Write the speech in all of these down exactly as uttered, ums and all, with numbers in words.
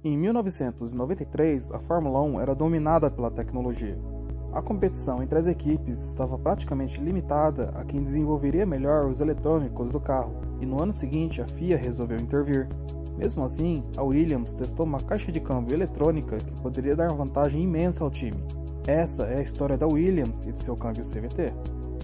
Em mil novecentos e noventa e três, a Fórmula um era dominada pela tecnologia. A competição entre as equipes estava praticamente limitada a quem desenvolveria melhor os eletrônicos do carro, e no ano seguinte a F I A resolveu intervir. Mesmo assim, a Williams testou uma caixa de câmbio eletrônica que poderia dar uma vantagem imensa ao time. Essa é a história da Williams e do seu câmbio C V T.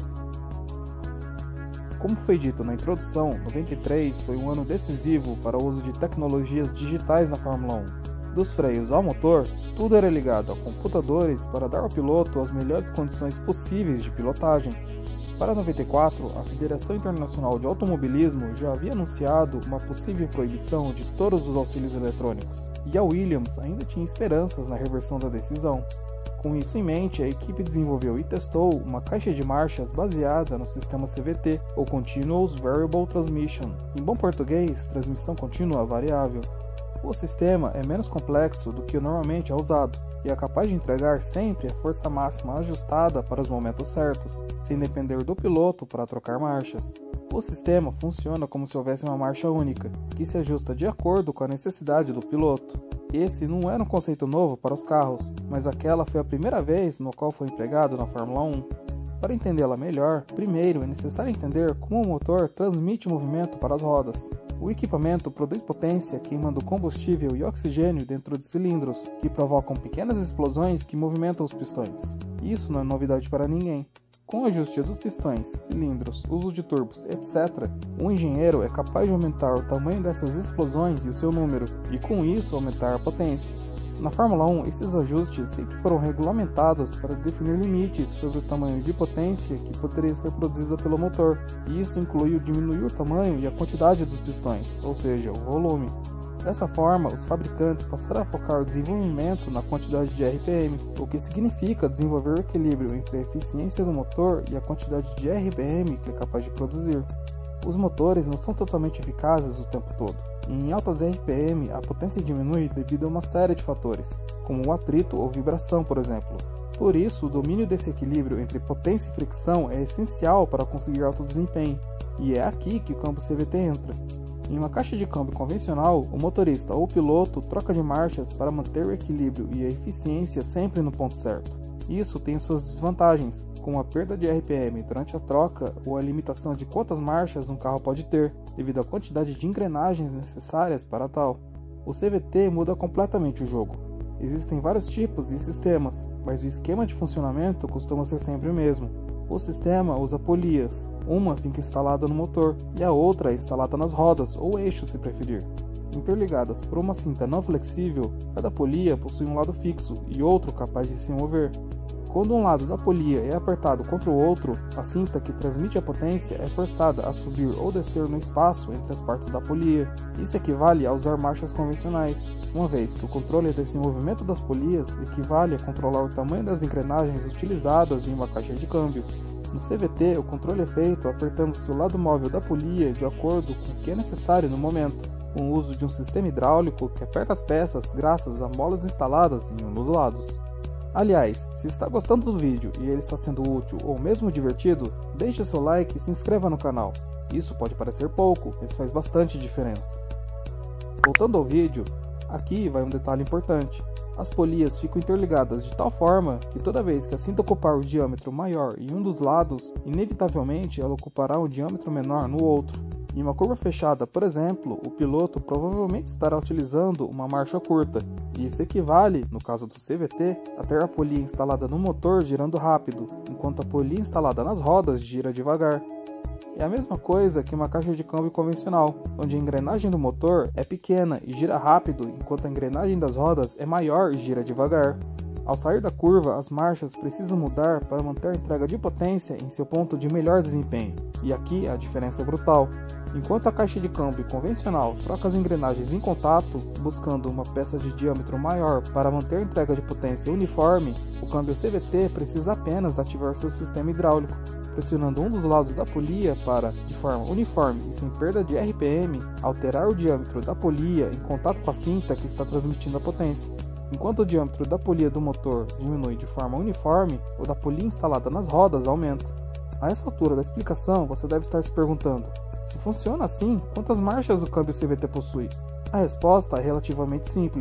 Como foi dito na introdução, noventa e três foi um ano decisivo para o uso de tecnologias digitais na Fórmula um. Dos freios ao motor, tudo era ligado a computadores para dar ao piloto as melhores condições possíveis de pilotagem. Para noventa e quatro, a Federação Internacional de Automobilismo já havia anunciado uma possível proibição de todos os auxílios eletrônicos, e a Williams ainda tinha esperanças na reversão da decisão. Com isso em mente, a equipe desenvolveu e testou uma caixa de marchas baseada no sistema C V T, ou Continuous Variable Transmission, em bom português, transmissão contínua variável. O sistema é menos complexo do que normalmente é usado, e é capaz de entregar sempre a força máxima ajustada para os momentos certos, sem depender do piloto para trocar marchas. O sistema funciona como se houvesse uma marcha única, que se ajusta de acordo com a necessidade do piloto. Esse não era um conceito novo para os carros, mas aquela foi a primeira vez no qual foi empregado na Fórmula um. Para entendê-la melhor, primeiro é necessário entender como o motor transmite movimento para as rodas. O equipamento produz potência queimando combustível e oxigênio dentro de cilindros, que provocam pequenas explosões que movimentam os pistões. Isso não é novidade para ninguém. Com o ajuste dos pistões, cilindros, uso de turbos, etcétera, um engenheiro é capaz de aumentar o tamanho dessas explosões e o seu número, e com isso aumentar a potência. Na Fórmula um, esses ajustes sempre foram regulamentados para definir limites sobre o tamanho de potência que poderia ser produzida pelo motor, e isso incluiu diminuir o tamanho e a quantidade dos pistões, ou seja, o volume. Dessa forma, os fabricantes passaram a focar o desenvolvimento na quantidade de R P M, o que significa desenvolver o equilíbrio entre a eficiência do motor e a quantidade de R P M que é capaz de produzir. Os motores não são totalmente eficazes o tempo todo, e em altas R P M a potência diminui devido a uma série de fatores, como o atrito ou vibração, por exemplo. Por isso, o domínio desse equilíbrio entre potência e fricção é essencial para conseguir alto desempenho, e é aqui que o câmbio C V T entra. Em uma caixa de câmbio convencional, o motorista ou piloto troca de marchas para manter o equilíbrio e a eficiência sempre no ponto certo. Isso tem suas desvantagens, como a perda de R P M durante a troca ou a limitação de quantas marchas um carro pode ter, devido à quantidade de engrenagens necessárias para tal. O C V T muda completamente o jogo. Existem vários tipos e sistemas, mas o esquema de funcionamento costuma ser sempre o mesmo. O sistema usa polias, uma fica instalada no motor e a outra é instalada nas rodas ou eixos se preferir. Interligadas por uma cinta não flexível, cada polia possui um lado fixo e outro capaz de se mover. Quando um lado da polia é apertado contra o outro, a cinta que transmite a potência é forçada a subir ou descer no espaço entre as partes da polia. Isso equivale a usar marchas convencionais, uma vez que o controle desse movimento das polias equivale a controlar o tamanho das engrenagens utilizadas em uma caixa de câmbio. No C V T, o controle é feito apertando-se o lado móvel da polia de acordo com o que é necessário no momento, com o uso de um sistema hidráulico que aperta as peças graças a molas instaladas em um dos lados. Aliás, se está gostando do vídeo e ele está sendo útil ou mesmo divertido, deixe seu like e se inscreva no canal. Isso pode parecer pouco, mas faz bastante diferença. Voltando ao vídeo, aqui vai um detalhe importante. As polias ficam interligadas de tal forma que toda vez que a cinta ocupar o diâmetro maior em um dos lados, inevitavelmente ela ocupará um diâmetro menor no outro. Em uma curva fechada, por exemplo, o piloto provavelmente estará utilizando uma marcha curta, e isso equivale, no caso do C V T, a ter a polia instalada no motor girando rápido, enquanto a polia instalada nas rodas gira devagar. É a mesma coisa que uma caixa de câmbio convencional, onde a engrenagem do motor é pequena e gira rápido, enquanto a engrenagem das rodas é maior e gira devagar. Ao sair da curva, as marchas precisam mudar para manter a entrega de potência em seu ponto de melhor desempenho, e aqui a diferença é brutal. Enquanto a caixa de câmbio convencional troca as engrenagens em contato, buscando uma peça de diâmetro maior para manter a entrega de potência uniforme, o câmbio C V T precisa apenas ativar seu sistema hidráulico, pressionando um dos lados da polia para, de forma uniforme e sem perda de R P M, alterar o diâmetro da polia em contato com a cinta que está transmitindo a potência. Enquanto o diâmetro da polia do motor diminui de forma uniforme, o da polia instalada nas rodas aumenta. A essa altura da explicação, você deve estar se perguntando: se funciona assim, quantas marchas o câmbio C V T possui? A resposta é relativamente simples.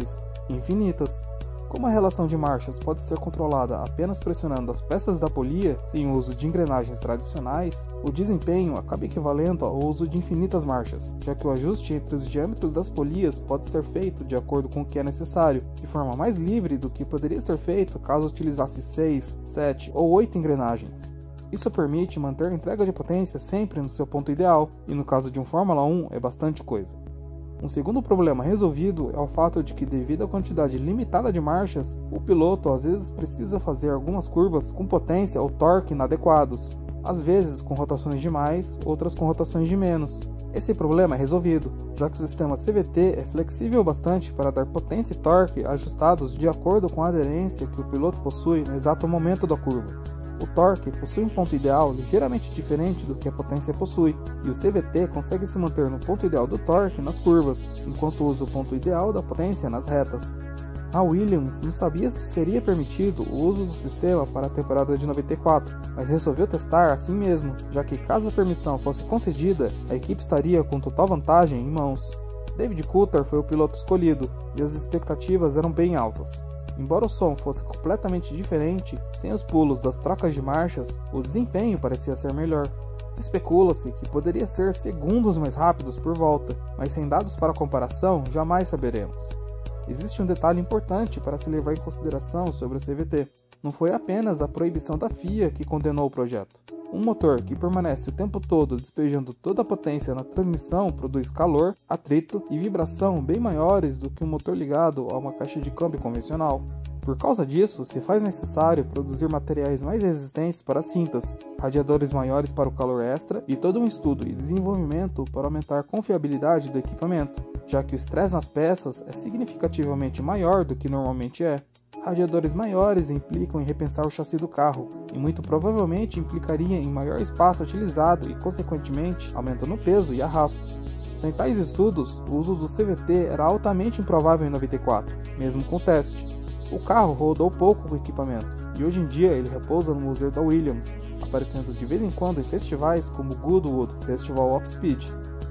infinitas. Como a relação de marchas pode ser controlada apenas pressionando as peças da polia, sem o uso de engrenagens tradicionais, o desempenho acaba equivalendo ao uso de infinitas marchas, já que o ajuste entre os diâmetros das polias pode ser feito de acordo com o que é necessário, de forma mais livre do que poderia ser feito caso utilizasse seis, sete ou oito engrenagens. Isso permite manter a entrega de potência sempre no seu ponto ideal, e no caso de um Fórmula um é bastante coisa. Um segundo problema resolvido é o fato de que, devido à quantidade limitada de marchas, o piloto às vezes precisa fazer algumas curvas com potência ou torque inadequados, às vezes com rotações de mais, outras com rotações de menos. Esse problema é resolvido, já que o sistema C V T é flexível bastante para dar potência e torque ajustados de acordo com a aderência que o piloto possui no exato momento da curva. O torque possui um ponto ideal ligeiramente diferente do que a potência possui, e o C V T consegue se manter no ponto ideal do torque nas curvas, enquanto usa o ponto ideal da potência nas retas. A Williams não sabia se seria permitido o uso do sistema para a temporada de noventa e quatro, mas resolveu testar assim mesmo, já que caso a permissão fosse concedida, a equipe estaria com total vantagem em mãos. David Coulthard foi o piloto escolhido, e as expectativas eram bem altas. Embora o som fosse completamente diferente, sem os pulos das trocas de marchas, o desempenho parecia ser melhor. Especula-se que poderia ser segundos mais rápidos por volta, mas sem dados para comparação, jamais saberemos. Existe um detalhe importante para se levar em consideração sobre o C V T. Não foi apenas a proibição da F I A que condenou o projeto. Um motor que permanece o tempo todo despejando toda a potência na transmissão produz calor, atrito e vibração bem maiores do que um motor ligado a uma caixa de câmbio convencional. Por causa disso, se faz necessário produzir materiais mais resistentes para cintas, radiadores maiores para o calor extra e todo um estudo e desenvolvimento para aumentar a confiabilidade do equipamento, já que o estresse nas peças é significativamente maior do que normalmente é. Radiadores maiores implicam em repensar o chassi do carro, e muito provavelmente implicaria em maior espaço utilizado e, consequentemente, aumento no peso e arrasto. Sem tais estudos, o uso do C V T era altamente improvável em noventa e quatro, mesmo com teste. O carro rodou pouco com o equipamento, e hoje em dia ele repousa no museu da Williams, aparecendo de vez em quando em festivais como o Goodwood Festival of Speed.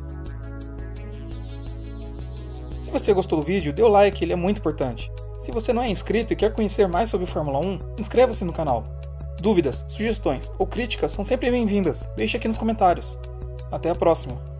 Se você gostou do vídeo, dê o like, ele é muito importante. Se você não é inscrito e quer conhecer mais sobre Fórmula um, inscreva-se no canal. Dúvidas, sugestões ou críticas são sempre bem-vindas, deixe aqui nos comentários. Até a próxima!